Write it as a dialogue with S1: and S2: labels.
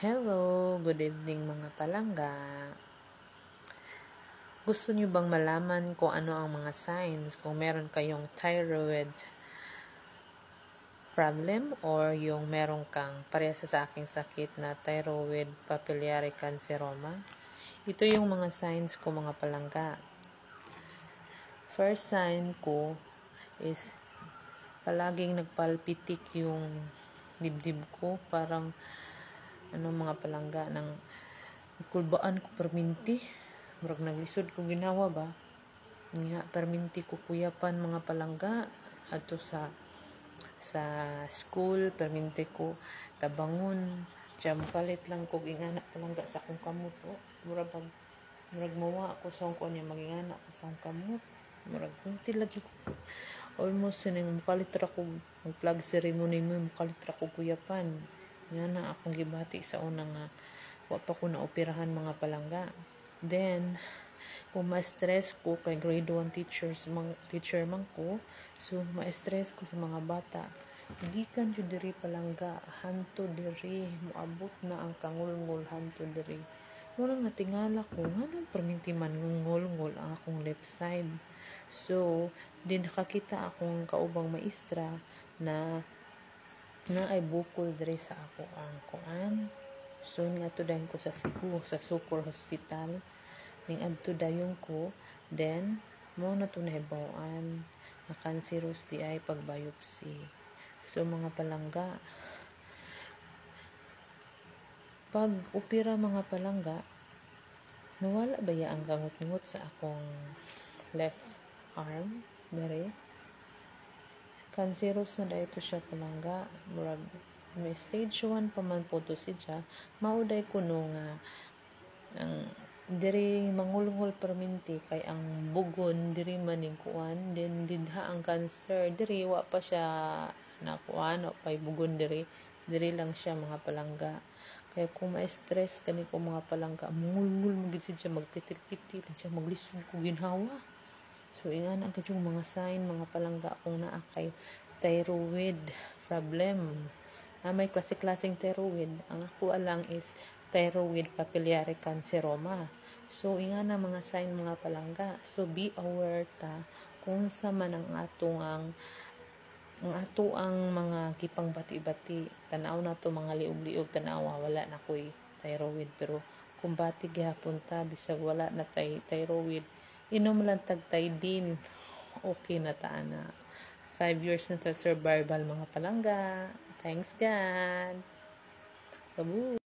S1: Hello, good evening mga palangga. Gusto niyo bang malaman kung ano ang mga signs kung meron kayong thyroid problem or yung meron kang parehas sa aking sakit na thyroid papillary canceroma? Ito yung mga signs ko mga palangga. First sign ko is palaging nagpalpitik yung dibdib ko, parang mga palangga ng kulbaan ko perminti, murag naglisod ko ginawa ba nga perminti ko kuyapan mga palangga ato sa school, perminti ko tabangon palit lang ko ingana palangga sa akong kamot. Murag mawa ako sa akong niya magingana ko sa akong kamot, murag kunti lagi ko almost sining mukalitra ko ang plug ceremony mo, mukalitra ko kuyapan nga na akong gibati sa una nga wa pa ko naoperahan mga palangga. Then kung ma-stress ko kay grade 1 teacher man ko, so ma-stress ko sa mga bata, gikan jud diri palangga hanto diri moabot na ang kangulngol hanto diri. Mura nga tingala ko nganong perminti man ngulngol ang akong left side. So din nakakita akong kaubang maestra na ay bukol diri sa ako ang kuan. So nga to dayon ko sa Cebu sa Sucor Hospital, ning adto dayon ko, then mo na to nahibaw-an na cancerous di ay pagbiopsy. So mga palangga, pag opera mga palangga, nawala ba ya ang gangot-ngot sa akong left arm dere? Cancerous na dahito siya palangga, murag may stage 1 pa man po to siya. Mauday ko nung ang diri mangulngol perminti kay ang bugon diri maning kuan, then didha ang cancer diri wa pa siya na kuan o pay bugon diri lang siya mga palangga. Kaya kung ma-stress kani ko mga palangga, mungulngol magid siya, magpitil-pitil siya, maglisod ko ginhawa. So ingana ang kadyong mga sign mga palangga kung naa kay thyroid problem. May klase-klaseng thyroid. Ang ako lang is thyroid papillary canceroma. So ingana mga sign mga palangga. So be aware ta kung sa man ang ato ang mga gipang bati-bati. Tanaw na to mga liog-liog, tanawa wala na koy thyroid, pero kung bati gihapon ta bisag wala na thyroid, inom lang tag Tydin, okay na ta na. 5 years na survival mga palangga. Thanks God. Kabu.